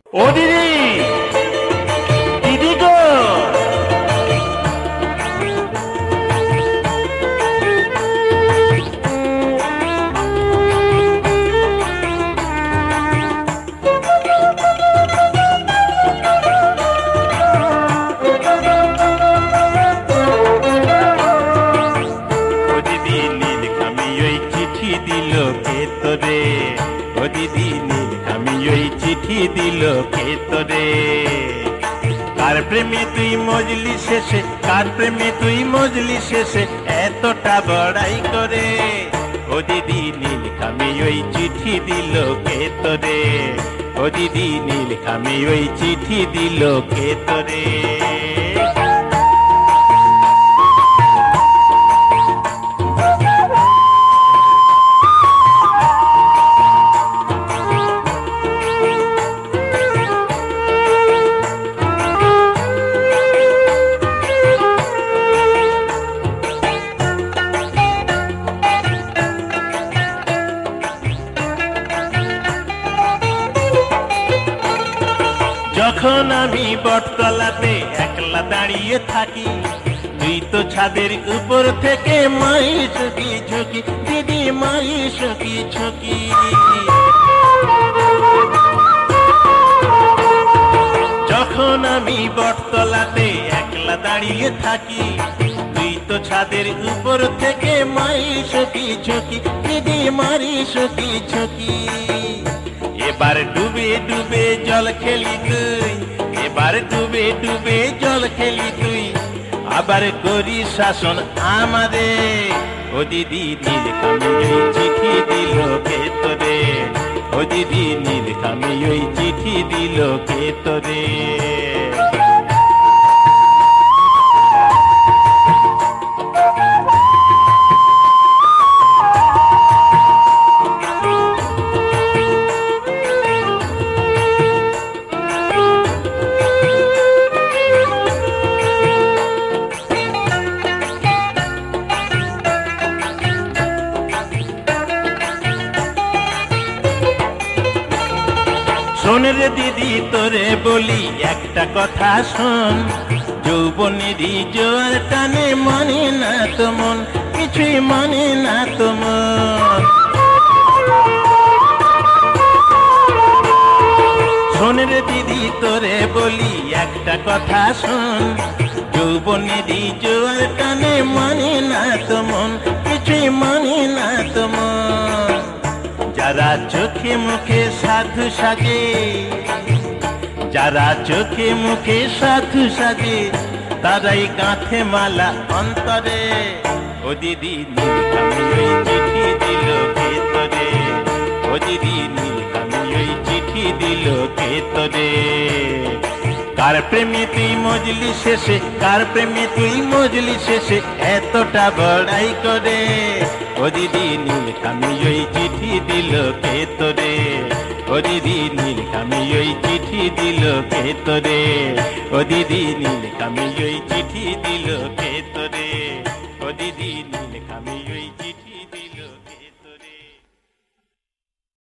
ও দিদি, দিদি গো, ও দিদি নীল আমি ওই চিঠি দিল কে তোরে, ও দিদি নীল আমি ওই চিঠি দিল কে তোরে। কার প্রেমে তুই মজলি শেষে, কার প্রেমে তুই মজলি শেষে এতটা বড়াই করে। ও দিদি নীল আমি ওই চিঠি দিল কে তোরে, ও দিদি নীল আমি ওই চিঠি দিল কে তোরে। যখন আমি বটতলাতে একলা দাঁড়িয়ে থাকি, তুই তো ছাদের উপর থেকে মাই ঝুঁকি ঝুঁকি, দিদি মাই ঝুঁকি ঝুঁকি। যখন আমি বটতলাতে একলা দাঁড়িয়ে থাকি, তুই তো ছাদের উপর থেকে মাই ঝুঁকি ঝুঁকি, দিদি মারি ঝুঁকি ঝুঁকি। এবার ডুবে ডুবে জল খেলি তুই, এবার ডুবে ডুবে জল খেলি তুই, আবার করি শাসন আমাদের। ও দিদি নীল আমি ওই চিঠি দিল কে তোরে, ও দিদি নীল আমি ওই চিঠি দিল কে তোরে। শোন রে দিদি তোরে বলি একটা কথা শোন, যৌবনেরই জোয়ার টানে মানে না তো মন, কিছুই মানে না তো মন। শোন রে দিদি তোরে বলি একটা কথা শোন, যৌবনেরই জোয়ার টানে মানে না তো মন, কিছুই মানে না তো মন। যারা চোখে মুখে সাধু সাজে, যারা চোখে মুখে সাধু সাজে, তারাই গাঁথে মালা অন্তরে। ও দিদি নীল আমি ওই চিঠি দিল কে তোরে, ও দিদি নীল আমি ওই চিঠি দিল কে তোরে। কার প্রেমে তুই মজলি শেষে, কার প্রেমে তুই মজলি শেষে এতটা বড়াই করে। ও দিদি নীল আমি ওই চিঠি দিল কে তোরে, ও দিদি নীল আমি ওই চিঠি দিল কে তোরে, ও দিদি নীল আমি ওই চিঠি দিল কে তোরে, ও দিদি নীল।